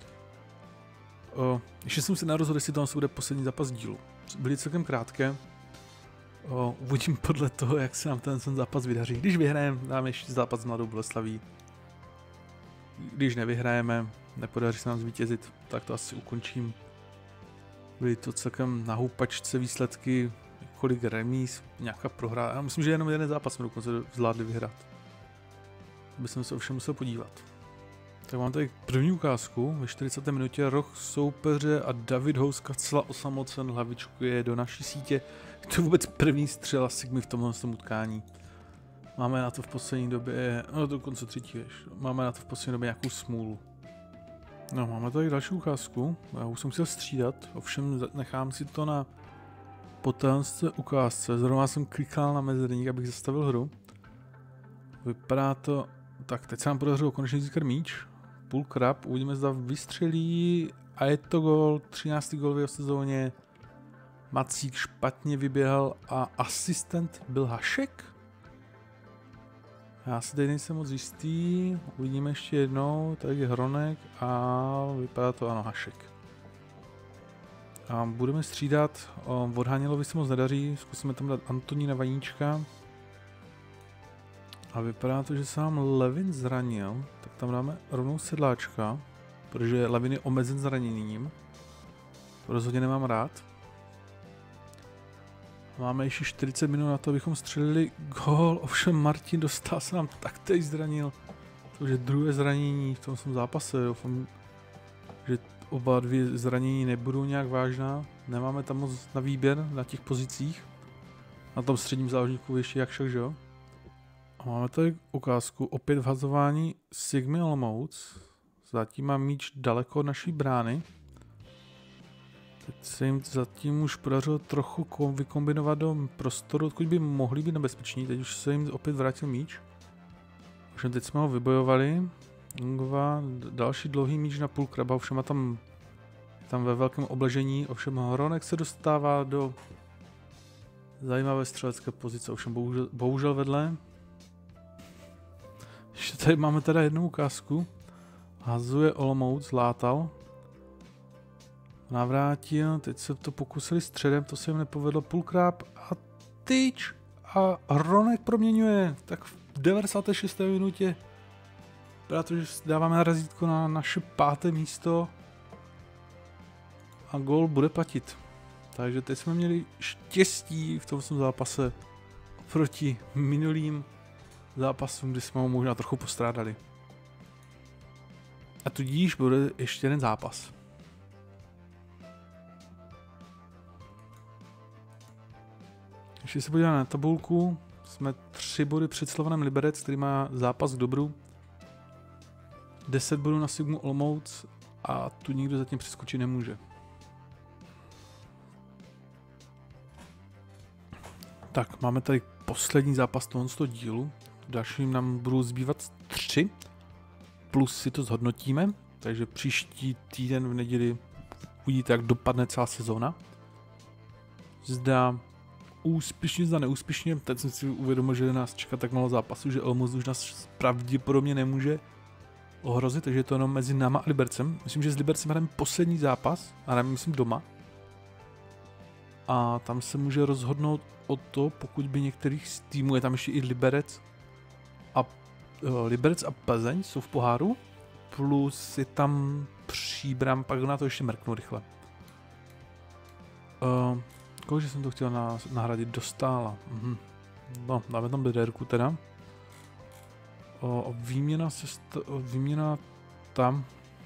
O, ještě jsem se nerozhodl, jestli to bude poslední zápas dílu. Byly celkem krátké. O, uvidím podle toho, jak se nám ten, ten zápas vydaří. Když vyhrajeme, dáme ještě zápas s Mladou Boleslaví. Když nevyhrajeme, nepodaří se nám zvítězit, tak to asi ukončím. Byly to celkem na houpačce výsledky, kolik remíz, nějaká prohra. Já myslím, že jenom jeden zápas jsme dokonce zvládli vyhrát. Bych se ovšem musel podívat. Tak mám tady první ukázku. Ve čtyřicáté minutě roh soupeře a David Houska celá osamocen hlavičkuje do naší sítě. To je vůbec první střela Sigmy v tomhle utkání. Máme na to v poslední době, no dokonce třetí ještě, máme na to v poslední době nějakou smůlu. No, máme tady další ukázku, já už jsem chtěl střídat, ovšem nechám si to na poté ukázce, zrovna jsem klikal na mezerník, abych zastavil hru. Vypadá to, tak teď se nám podařilo konečně získat míč, půl krab, uvidíme, zda vystřelí a je to gol, třináctý gol v jeho sezóně. Macík špatně vyběhal a asistent byl Hašek? Já si tady nejsem moc jistý, uvidíme ještě jednou, tady je Hronek a vypadá to ano, Hašek. A budeme střídat, od Hanělovi se moc nedaří, zkusíme tam dát Antonína Vaníčka. A vypadá to, že se nám Levin zranil, tak tam dáme rovnou Sedláčka, protože Levin je omezen zraněním. To rozhodně nemám rád. Máme ještě čtyřicet minut na to, abychom střelili gól, ovšem Martin dostal se nám taktéž zranil. To je druhé zranění v tom jsem zápase, doufám, že oba dvě zranění nebudou nějak vážná. Nemáme tam moc na výběr na těch pozicích. Na tom středním záložníku ještě jak však, že jo? A máme tady ukázku, opět vhazování Sigmy Olomouc. Zatím má míč daleko od naší brány. Teď se jim zatím už podařilo trochu vykombinovat do prostoru, odkud by mohli být nebezpeční. Teď už se jim opět vrátil míč. Už teď jsme ho vybojovali. Ingova, další dlouhý míč na půl Kraba, ovšem má tam, tam ve velkém obležení, ovšem Hronek se dostává do zajímavé střelecké pozice, ovšem bohužel, bohužel vedle. Ještě tady máme teda jednu ukázku. Hazuje Olomouc, Látal. Navrátil, teď se to pokusili středem, to se jim nepovedlo, Půlkrab a tyč a Hronek proměňuje, tak v devadesáté šesté minutě, protože dáváme razítko na naše páté místo a gól bude platit. Takže teď jsme měli štěstí v tom zápase proti minulým zápasům, kdy jsme ho možná trochu postrádali. A tudíž bude ještě jeden zápas. Když se podíváme na tabulku, jsme tři body před Slovanem Liberec, který má zápas k dobru. deset bodů na Sigmu Olomouc a tu nikdo zatím přeskočit nemůže. Tak, máme tady poslední zápas tohoto dílu. Dalším nám budou zbývat tři. Plus si to zhodnotíme. Takže příští týden v neděli uvidíte, jak dopadne celá sezóna. Zda úspěšně, zda neúspěšně. Teď jsem si uvědomil, že nás čeká tak málo zápasů, že Olomouc už nás pravděpodobně nemůže ohrozit, takže je to jenom mezi náma a Libercem. Myslím, že s Libercem hrajeme poslední zápas, a nevím, myslím doma. A tam se může rozhodnout o to, pokud by některých z týmů, je tam ještě i Liberec a uh, Liberec a Plzeň jsou v poháru, plus je tam Příbram, pak na to ještě mrknu rychle. Uh, Kože jsem to chtěl na, nahradit, Dostála. Mhm. No, dáme tam Bederku teda. O, výměna se st- o, výměna tam.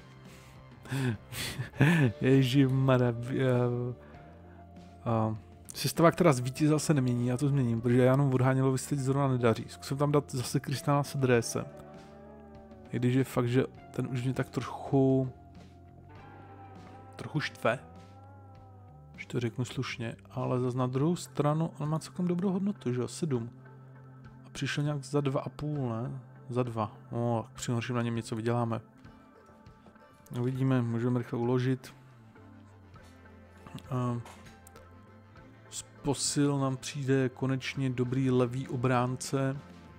Ježimara. Sestava, která zvítězila, se nemění, já to změním, protože já jenom Vodhánělovi se teď zrovna nedaří. Zkusím tam dát zase Kristiána Sedrese. I když je fakt, že ten už mě tak trochu trochu štve. Že to řeknu slušně, ale zase na druhou stranu on má celkem dobrou hodnotu, že jo, sedm. A přišel nějak za dva a půl, ne? Za dva. O, při horším na něm něco vyděláme. Uvidíme, můžeme rychle uložit. Uh, z posil nám přijde konečně dobrý levý obránce.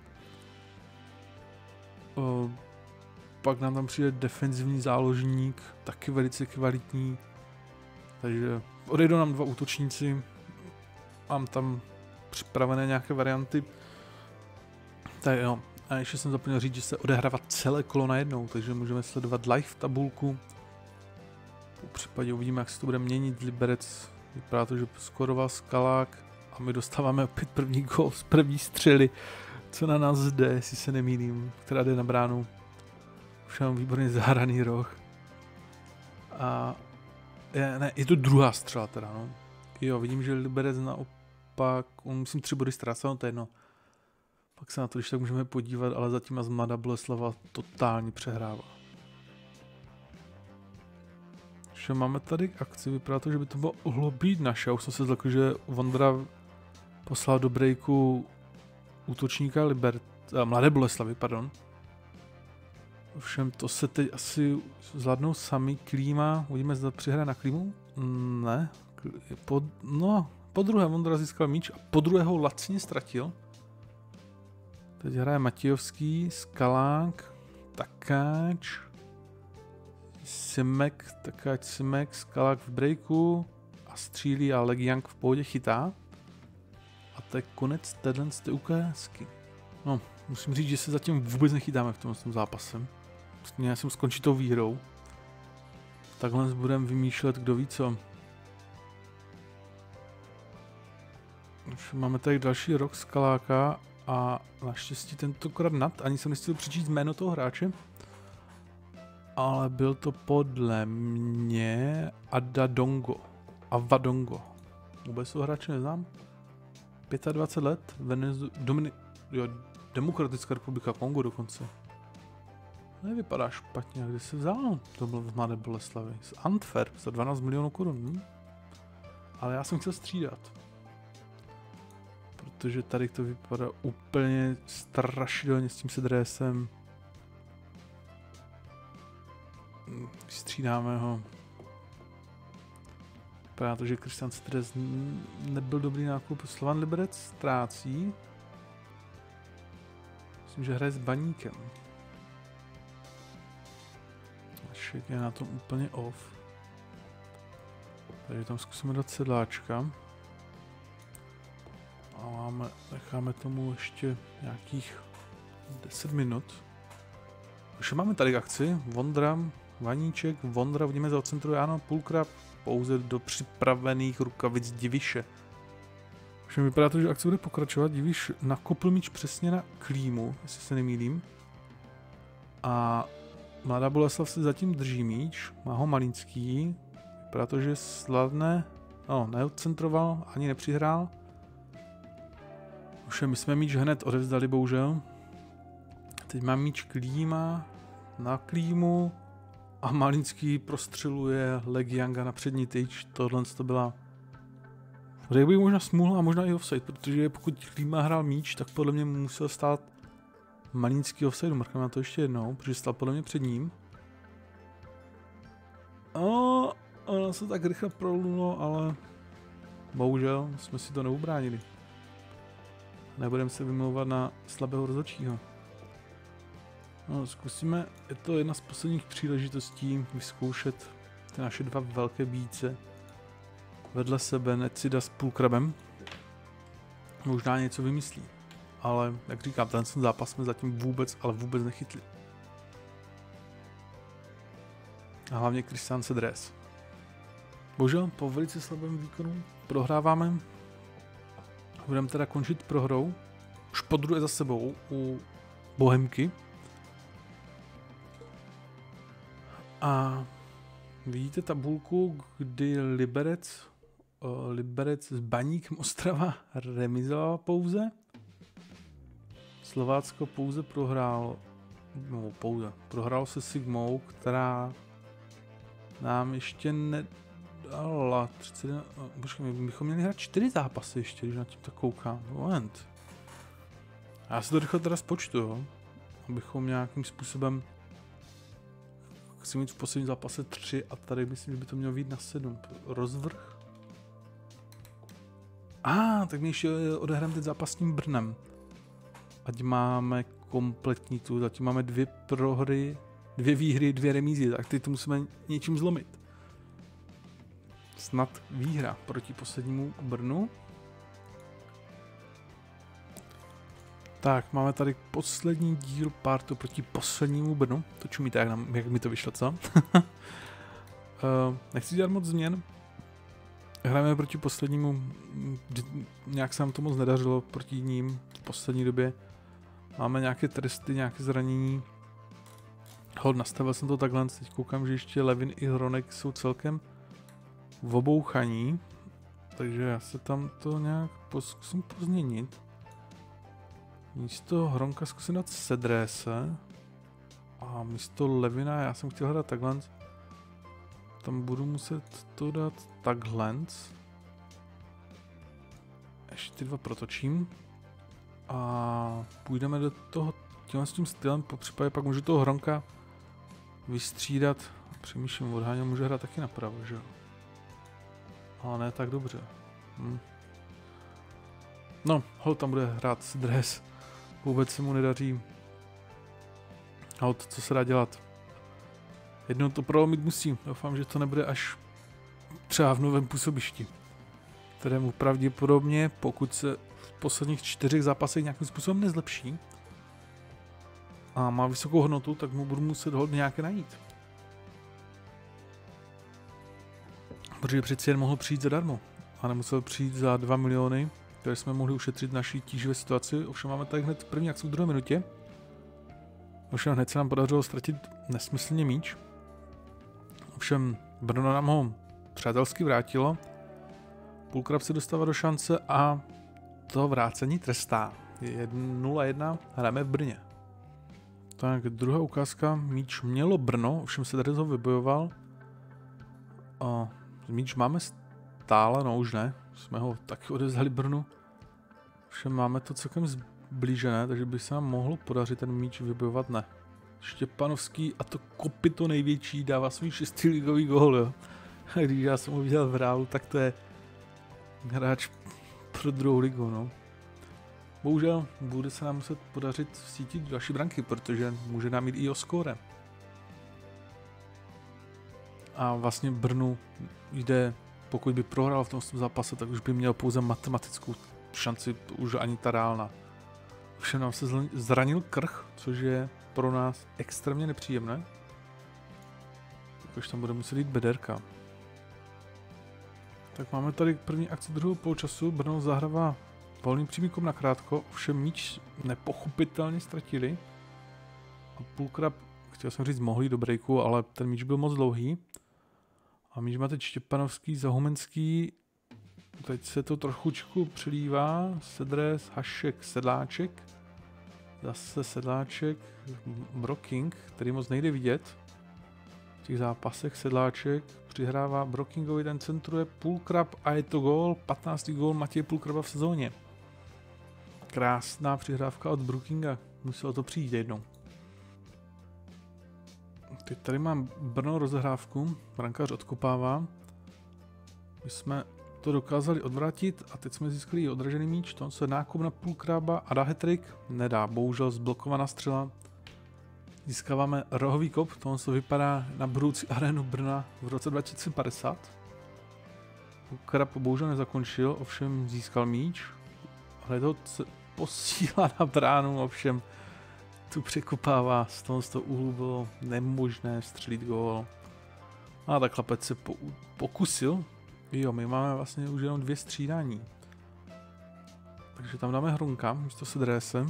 Uh, pak nám tam přijde defenzivní záložník, taky velice kvalitní. Takže odejdou nám dva útočníci. Mám tam připravené nějaké varianty. Tak jo. A ještě jsem zapomněl říct, že se odehrává celé kolo najednou, takže můžeme sledovat live tabulku. Po případě uvidíme, jak se to bude měnit. Liberec vypadá to, že skoroval Skalák a my dostáváme opět první gól z první střely, co na nás jde, jestli se nemýlím, která jde na bránu. Už mám výborně zahraný roh. A je, ne, je to druhá střela teda, no. Jo, vidím, že Liberec naopak, on myslím tři body ztrácel, to je jedno. Pak se na to, když tak můžeme podívat, ale zatím z Mladá Boleslava totálně přehrává. Že máme tady akci, vypadá to, že by to mohlo být naše. Už jsem se zlekl, že Vondra poslal do breaku útočníka Libert, a Mladé Boleslavy, pardon. Ovšem to se teď asi zvládnou sami. Klíma, uvidíme, zda přihraje na Klímu? Ne. Po, no, po druhé Vondra získal míč a po druhé ho lacně ztratil. Teď hraje Matějovský, Skalák, Takáč, Simek, Takáč, Simek, Skalák v breaku a střílí a Legiang v pohodě chytá. A to je konec téhle z té ukázky. No, musím říct, že se zatím vůbec nechytáme v tomhle zápase. Měl jsem skončit tou výhrou. Takhle budeme vymýšlet, kdo ví co. Už máme tady další rok Skaláka a naštěstí tentokrát nad, ani jsem nestihl přečíst jméno toho hráče. Ale byl to podle mě Adadongo. Avadongo. Vůbec toho hráče neznám. dvacet pět let, Venezu... Domini... Jo, Demokratická republika Kongo dokonce. Nevypadá špatně, a kde se vzal? To bylo v Mladé Boleslavi. Z Antwerp za dvanáct milionů korun. Hm? Ale já jsem chtěl střídat. Protože tady to vypadá úplně strašidelně s tím Sedrésem. Vystřídáme ho. Vypadá to, že Christian Sedrés nebyl dobrý nákup. Slovan Liberec ztrácí. Myslím, že hraje s Baníkem. Šek je na tom úplně off. Takže tam zkusíme dát Sedláčka. A máme, necháme tomu ještě nějakých deset minut. Už máme tady akci. Vondra, Vaníček, Vondra, vidíme za centru, ano, Pulkrab, pouze do připravených rukavic Diviše. Už mi vypadá to, že akce bude pokračovat. Diviš nakopl míč přesně na Klímu, jestli se nemýlím. A Mladá Boleslav se zatím drží míč, má ho Malinský, protože Slavné, no, neodcentroval, ani nepřihrál. Už my jsme míč hned odevzdali, bohužel. Teď má míč Klíma na Klímu a Malinský prostřeluje Legianga na přední tyč. Tohle to byla, řekl bych, možná smůla a možná i offside, protože pokud Klíma hrál míč, tak podle mě musel stát Malinský offside, mrkneme na to ještě jednou, protože stál podle mě před ním. A ono se tak rychle prolulo, ale bohužel jsme si to neubránili. Nebudeme se vymlouvat na slabého rozhodčího. No, zkusíme, je to jedna z posledních příležitostí vyzkoušet ty naše dva velké bíjce vedle sebe, Necida s Pulkrabem. Možná něco vymyslí. Ale, jak říkám, ten zápas jsme zatím vůbec, ale vůbec nechytli. A hlavně Christian Sedrés. Bohužel, po velice slabém výkonu prohráváme. Budeme teda končit prohrou. Už podruhé za sebou u Bohemky. A vidíte tabulku, kdy Liberec, uh, Liberec s Baníkem Ostrava remizoval pouze. Slovácko pouze prohrálo, no pouze, prohrálo se Sigmou, která nám ještě nedala třicet, počkej, my bychom měli hrát čtyři zápasy ještě, když na tím tak koukám, moment. Já si to rychle teda spočtu, jo, abychom nějakým způsobem, chci mít v posledním zápase tři a tady myslím, že by to mělo být na sedm, rozvrh. A, ah, tak my ještě odehrám teď zápas s tím Brnem. Ať máme kompletní tu, zatím máme dvě prohry, dvě výhry, dvě remízy, tak teď to musíme něčím zlomit. Snad výhra proti poslednímu Brnu. Tak, máme tady poslední díl partu proti poslednímu Brnu. To čumíte, jak, nám, jak mi to vyšlo, co? uh, nechci dělat moc změn. Hrajeme proti poslednímu, nějak se nám to moc nedařilo proti ním v poslední době. Máme nějaké tresty, nějaké zranění. Hold, nastavil jsem to takhle, teď koukám, že ještě Levin i Hronek jsou celkem v obouchaní. Takže já se tam to nějak zkusím pozměnit. Místo Hronka zkusím dát Sedrése. A místo Levina já jsem chtěl hrát takhle. Tam budu muset to dát takhle. Ještě ty dva protočím. A půjdeme do toho tímhle s tím stylem, po případě pak můžu toho Hronka vystřídat. Přemýšlím, odháněl může hrát taky napravo, že jo? Ale ne tak dobře. Hm. No, hol tam bude hrát Sedrés. Vůbec se mu nedaří. A to, co se dá dělat. Jednou to prolomit musí. Doufám, že to nebude až třeba v novém působišti, kterému pravděpodobně, pokud se v posledních čtyřech zápasech nějakým způsobem nezlepší a má vysokou hodnotu, tak mu budu muset hodně nějaké najít. Protože přeci jen mohl přijít zadarmo a nemusel přijít za dva miliony, které jsme mohli ušetřit naší tíživé situaci. Ovšem máme tady hned první akci v druhé minutě. Ovšem hned se nám podařilo ztratit nesmyslně míč. Ovšem Brno nám ho přátelsky vrátilo. Půlkrab se dostává do šance a to vrácení trestá. Je nula jedna, hrajeme v Brně. Tak druhá ukázka, míč mělo Brno, ovšem se tady ho vybojoval. A míč máme stále, no už ne, jsme ho taky odevzdali Brnu. Ovšem máme to celkem zblížené, takže by se nám mohlo podařit ten míč vybojovat, ne. Štěpanovský a to kopyto největší dává svůj šestý ligový gól, jo. A když já jsem ho viděl v reálu, tak to je hráč pro druhou ligu, no. Bohužel bude se nám muset podařit vsítit další branky, protože může nám jít i o skóre. A vlastně Brnu jde, pokud by prohrál v tom zápase, tak už by měl pouze matematickou šanci, už ani ta reálna. Všem nám se zranil krch, což je pro nás extrémně nepříjemné. Takže tam bude muset jít bederka. Tak máme tady první akci druhého poločasu. Brno zahrává volným přímíkom na krátko, ovšem míč nepochopitelně ztratili. A Půlkrab, chtěl jsem říct, mohli do breaku, ale ten míč byl moc dlouhý. A míč má teď Štěpanovský, Zahumenský. Teď se to trochučku přilívá. Sedres, Hašek, Sedláček. Zase Sedláček, Broking, který moc nejde vidět. V těch zápasech Sedláček přihrává Brokingovi, ten centruje Půlkrab a je to gól. patnáctý gól Matěje Půlkraba v sezóně. Krásná přihrávka od Brookinga, muselo to přijít jednou. Teď tady mám Brno rozehrávku, brankář odkopává. My jsme to dokázali odvrátit a teď jsme získali i odražený míč, to se nákup na Půlkraba a dá hat-trick, nedá, bohužel zblokovaná střela. Získáváme rohový kop, to se vypadá na budoucí arénu Brna v roce dva tisíce padesát. Půlkrab bohužel nezakončil, ovšem získal míč, ale to se posílá na bránu, ovšem tu překopává, z toho z toho úhlu bylo nemožné střelit gól. A tak chlapec se po, pokusil. Jo, my máme vlastně už jenom dvě střídání. Takže tam dáme Hronka místo Sedrese.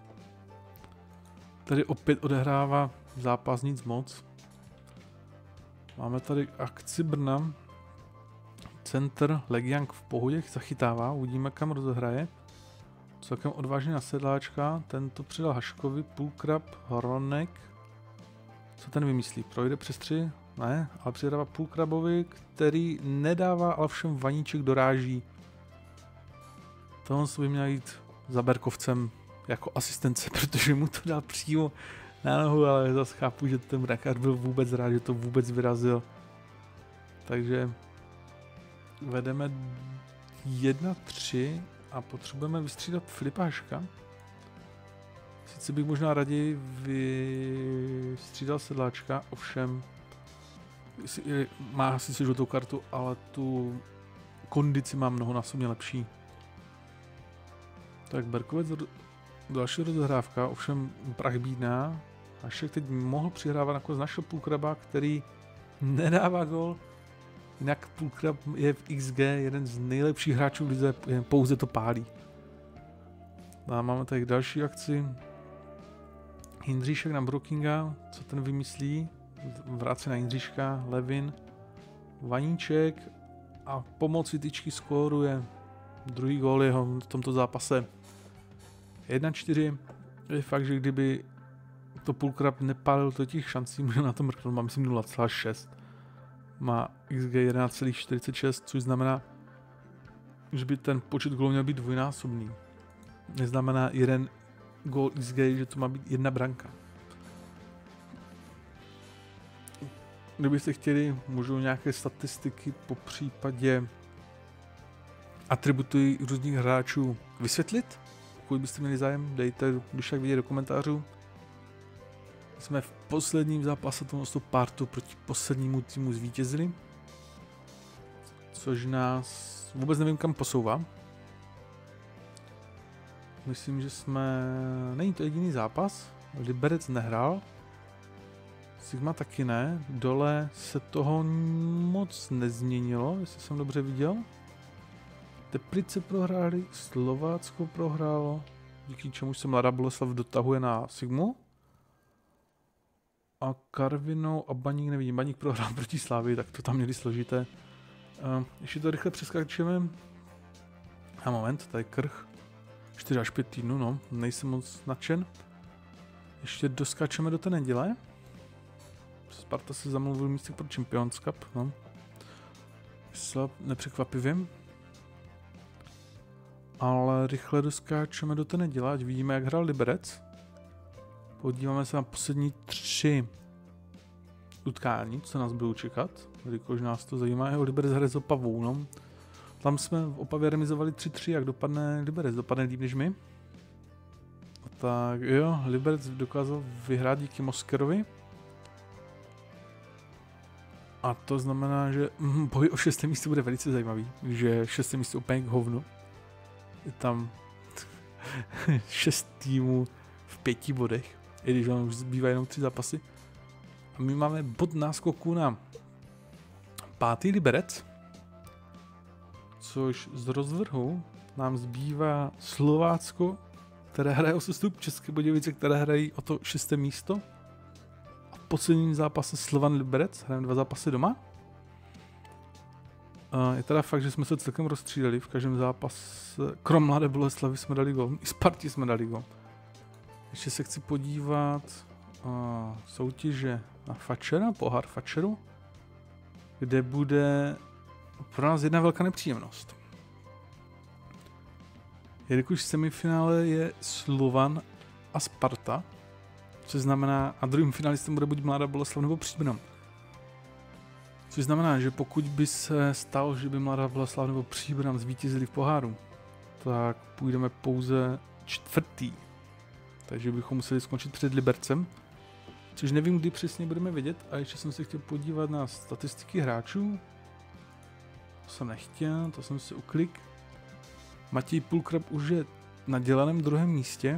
Tady opět odehrává zápas nic moc. Máme tady akci Brna. Center Legiank v pohodě zachytává, uvidíme kam rozehraje. Celkem odvážně na Sedláčka, tento přidal Haškovi, Půlkrab, Hronek. Co ten vymyslí? Projde přes tři? Ne, ale přidává Půlkrabovi, který nedává, ale všem Vaníček doráží. Tohle by měl jít za Berkovcem jako asistence, protože mu to dal přímo na nohu, ale zase chápu, že ten brankář byl vůbec rád, že to vůbec vyrazil. Takže vedeme jedna tři a potřebujeme vystřídat Filipa Haška. Sice bych možná raději vystřídal Sedláčka, ovšem má asi si žlutou kartu, ale tu kondici má mnohonásobně lepší. Tak Berkovec další rozehrávka, ovšem prach bídná. Hašek teď mohl přihrávat nakonec našel Půlkraba, který nedává gól. Jinak Půlkrab je v X G jeden z nejlepších hráčů v lize, jen pouze to pálí. A máme tady další akci. Jindříšek na Brookinga, co ten vymyslí? Vrátí na Jindříška, Levin, Vaníček a pomocí tyčky skóruje druhý gól jeho v tomto zápase. jedna čtyři. Je fakt, že kdyby to Půlkrab nepálil do těch šancí, může na to mrknout, má myslím nula celá šest. Má X G jedenáct celá čtyřicet šest, což znamená, že by ten počet gólů měl být dvojnásobný. Neznamená jeden gól X G, že to má být jedna branka. Kdybyste chtěli, můžu nějaké statistiky po případě atributy různých hráčů vysvětlit. pokud byste měli zájem, dejte když tak vidět do komentářů. Jsme v posledním zápase tohoto partu proti poslednímu týmu zvítězili. Což nás vůbec nevím kam posouvá. Myslím, že jsme... Není to jediný zápas. Liberec nehrál. Sigma taky ne. Dole se toho moc nezměnilo, jestli jsem dobře viděl. Teplice prohráli, Slovácko prohrálo, díky čemu se Mladá Boleslav dotahuje na Sigmu. A Karvinou a Baník nevidím. Baník prohrál proti Slávii, tak to tam měli složité. Uh, ještě to rychle přeskačeme. A moment, tady Krch. čtyři až pět týdnů, no, nejsem moc nadšen. Ještě doskáčeme do té neděle. Sparta se zamluvil místek pro Champions Cup, no. Slab, nepřekvapivě. Ale rychle doskáčeme do té neděle, ať vidíme, jak hrál Liberec. Podíváme se na poslední tři utkání, co nás budou čekat. Jelikož nás to zajímá, jeho Liberec hraje s Opavou, no. Tam jsme v Opavě remizovali tři tři, jak dopadne Liberec, dopadne líp než my. Tak jo, Liberec dokázal vyhrát díky Moskerovi. A to znamená, že mm, boj o šesté místo bude velice zajímavý, že šesté místo úplně k hovnu. Je tam šest týmů v pěti bodech, i když vám už zbývá jenom tři zápasy. A my máme bod náskoku na pátý Liberec, což z rozvrhu nám zbývá Slovácko, které hraje o sestup, České Budějovice, které hrají o to šesté místo. A v posledním zápase Slovan Liberec, hrajeme dva zápasy doma. Je teda fakt, že jsme se celkem rozstřídali v každém zápase, krom Mladé Boleslavy jsme dali gol, i Spartě jsme dali gol. Ještě se chci podívat uh, soutěže na Fatschera, pohár Fatscheru, kde bude pro nás jedna velká nepříjemnost. Jelikož v semifinále je Slovan a Sparta, což znamená, a druhým finalistem bude buď Mladá Boleslav nebo Příbram. Což znamená, že pokud by se stalo, že by Mladá Boleslav nebo Příbram zvítězili v poháru, tak půjdeme pouze čtvrtý. Takže bychom museli skončit před Libercem. Což nevím, kdy přesně budeme vědět. A ještě jsem se chtěl podívat na statistiky hráčů. To jsem nechtěl, to jsem si uklik. Matěj Pulkrab už je na dělaném druhém místě.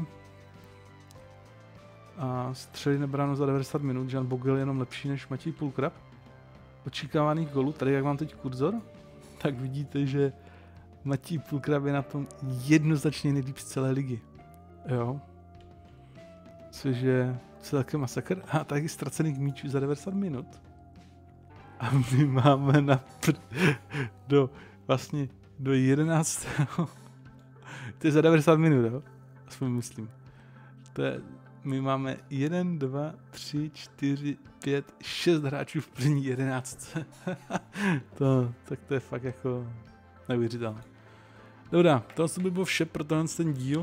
A střely na bránu za devadesát minut. Jan Bogel je jenom lepší než Matěj Pulkrab. Očekávaných gólů, tady jak mám teď kurzor, tak vidíte, že Matěj Pulkrab je na tom jednoznačně nejlíp z celé ligy. Jo. Což je celkem masakr. A taky ztracených míčů za devadesát minut. A my máme na pr- do vlastně do jedenáctého To je za devadesát minut, jo? Aspoň myslím. To je, my máme jedna, dva, tři, čtyři, pět, šest hráčů v první jedenáctce. to, tak to je fakt jako neuvěřitelné. Dobrá, to by bylo vše pro ten díl.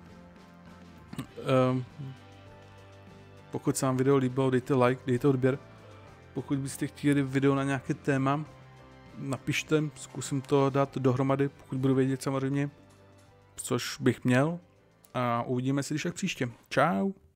Um, pokud se vám video líbilo, dejte like, dejte odběr. Pokud byste chtěli video na nějaké téma, napište, zkusím to dát dohromady, pokud budu vědět samozřejmě, což bych měl. A uvidíme se když tak příště. Čau.